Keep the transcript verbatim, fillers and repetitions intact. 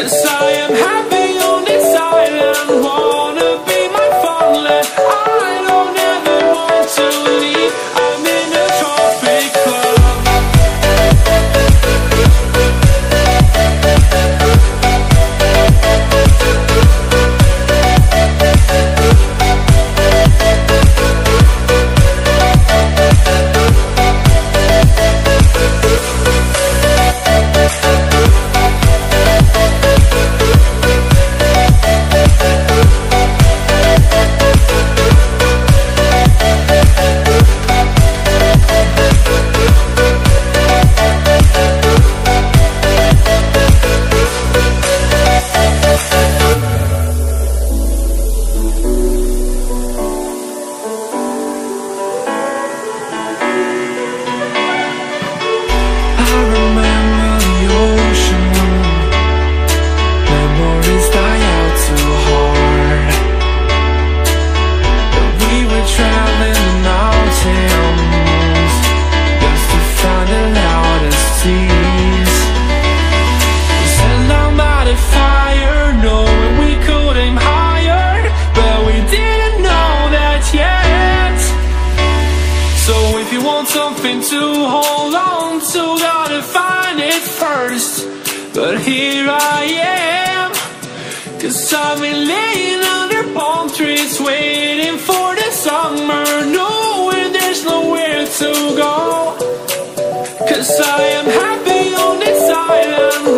'cause I am happy on this island. Wanna be my farmland. I don't ever want to leave. I'm in a tropic club. Something to hold on to, gotta find it first. But here I am, 'cause I've been laying under palm trees, waiting for the summer, knowing there's nowhere to go. 'Cause I am happy on this island.